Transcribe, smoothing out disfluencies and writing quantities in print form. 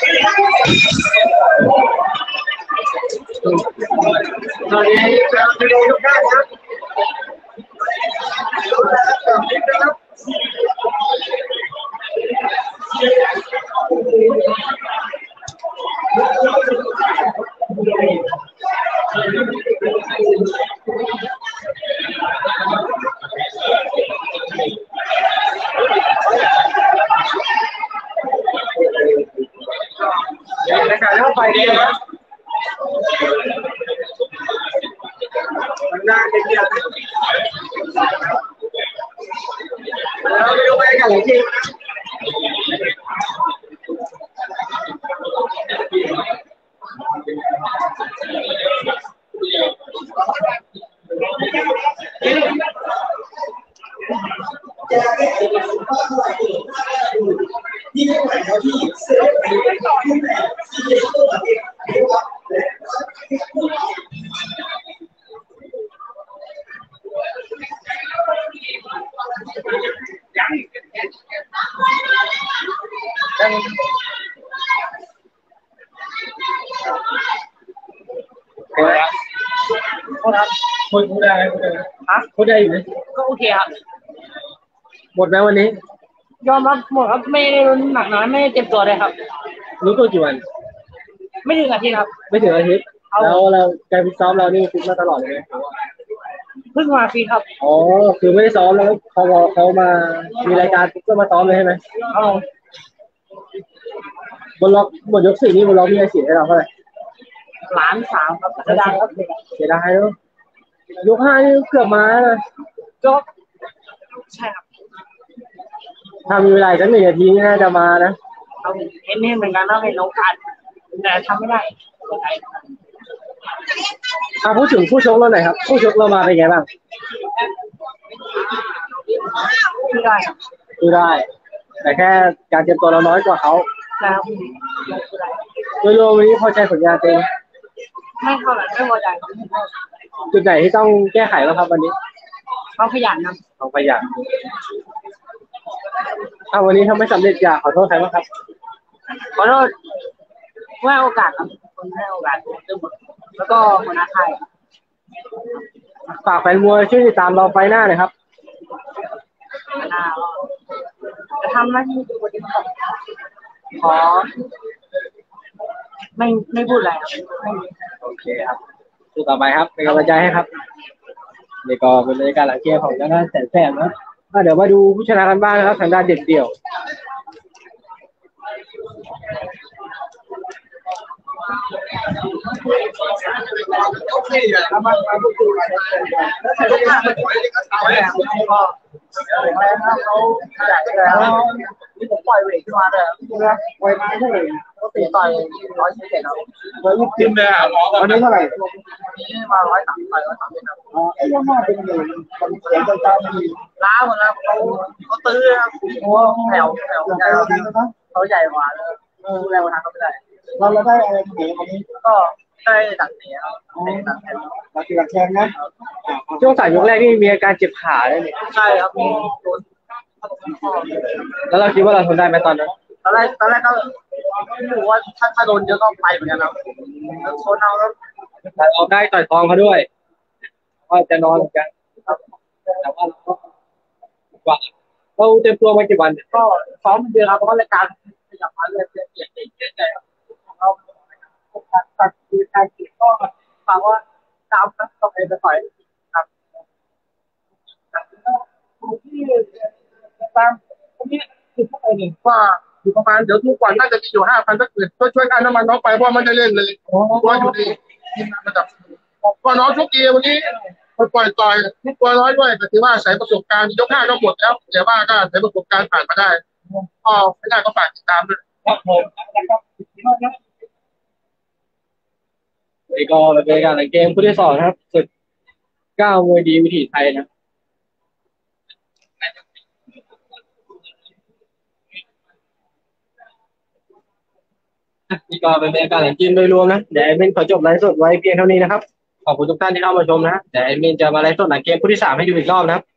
ตอนนี้เราไปดูทุกท่านครับในการเข้าไปดีครับมันน่าจะเกี่ยวเราไปดูไปกันเลยจริงที่ไม่ไหวแล้วที่เสือที่แบบที่ตัวเองคนพูดได้พูดได้อยู่ไหมก็โอเคครับหมดแล้ววันนี้ยอมรับหมดครับไม่หนักหนาไม่เจ็บตัวเลยครับรู้ตัวกี่วันไม่ถึงอาทิตย์ครับไม่ถึงอาทิตย์แล้วเราการฟิตซ้อมเรานี่ฟิตมาตลอดเลยเพิ่งมาฟิตครับอ๋อคือไม่ได้ซ้อมแล้วเขามามีรายการก็มาซ้อมเลยใช่ไหมบนล็อกบนยก4นี่บนล็อกมีอะไรเสียให้เราเท่าไหร่ 1,300,000ครับเสียดายครับเสียดายแล้วยก5นี่เกือบมาเลยก็ใช่ครับทำเวลาสัก1 นาทีน่าจะมานะเอาเห็นเหมือนกันนะเป็นโอกาสแต่ทำไม่ได้พูดถึงผู้ชกเราหน่อยครับผู้ชกเรามาเป็นไงบ้างไม่ได้แต่แค่การเตรียมตัวเราน้อยกว่าเขาแล้วโดยรวมวันนี้พอใจผลงานเองไม่เท่าไหร่ไม่พอใจจุดไหนที่ต้องแก้ไขบ้างครับวันนี้เขาขยันครับเขาขยันวันนี้ทำไม่สำเร็จอยากขอโทษใครบ้างครับขอโทษว่าโอกาสครับคนให้โอกาสเรื่องหมดแล้วก็หัวหน้าค่ายฝากแฟนมวยช่วยติดตามเราไปหน้าหน่อยครับจะทำหน้าที่วันนี้ครับขอไม่พูดอะไรโอเคครับสู้ต่อไปครับเป็นกำลังใจให้ครับนี่ก็เป็นบรรยากาศหลังเกมของทางด้านแสนนะเดี๋ยวมาดูผู้ชนะกันบ้างนะครับทางด้านเด็ดเดี่ยวนี่ผมปล่อยเวทขึ้นมาเลยปล่อยมาเท่าไหร่ก็ตีต่อย117ครับ 120เลยวันนี้เท่าไหร่นี่มา130ต่อย130ครับไอ้ยังมาเป็นหนึ่งคนเสียใจใจดีล้าหมดแล้วเขาตื้อครับแถวใหญ่เขาใหญ่กว่าเลยดูแลวันนั้นเขาไม่ได้เราได้อะไรเหนือวันนี้ก็ได้ดักเนี้ยดักแทงนะช่วง3 ยกแรกนี่มีอาการเจ็บขาเลยนี่ใช่ครับมีโดนแล้วเราคิดว่าเราทนได้ไหมตอนนั้นตอนแรกก็ไม่รู้ว่าถ้าโดนเยอะก็ไปเหมือนกันครับแล้วชนเอาแล้วเราได้ต่อยท้องเขาด้วยว่าจะนอนเหมือนกันแต่ว่าเราเตรียมตัวมากี่วันก็ซ้อมเดือนครับเพราะรายการขยับมาเรื่อยๆเปลี่ยนใจเราตัดคือการเก็บก็ฟังว่าตามนั้นก็ไปต่อยครับที่ตามตรงนี้คือเข้าไปหนึ่งว่าอยู่ประมาณเดี๋ยวทุกวันน่าจะมีอยู่5,000สักเกิดช่วยกันน้ำมันน้องไปเพราะมันจะเล่นเลยเพราะอยู่ในทีมงานระดับก็น้องทุกทีวันนี้ปล่อยต่อยตัวน้อยด้วยแต่ถือว่าใช้ประสบการณ์ยก5ก็หมดแล้วแต่ว่าก็ใช้ประสบการณ์ผ่านมาได้ก็ไม่ได้ก็ฝากติดตามด้วยครับผมนี่ก็เป็นการเกมคู่ที่2นะครับศึก9 มวยดีวิถีไทยนะนี่ก็เป็นบรรยากาศหลังเกมโดยรวมนะเดี๋ยวแอดมินขอจบไลฟ์สดไว้เพียงเท่านี้นะครับขอบคุณทุกท่านที่เข้ามาชมนะเดี๋ยวแอดมินจะมาไลฟ์สดหลังเกมคู่ที่3ให้ดูอีกรอบนะครับ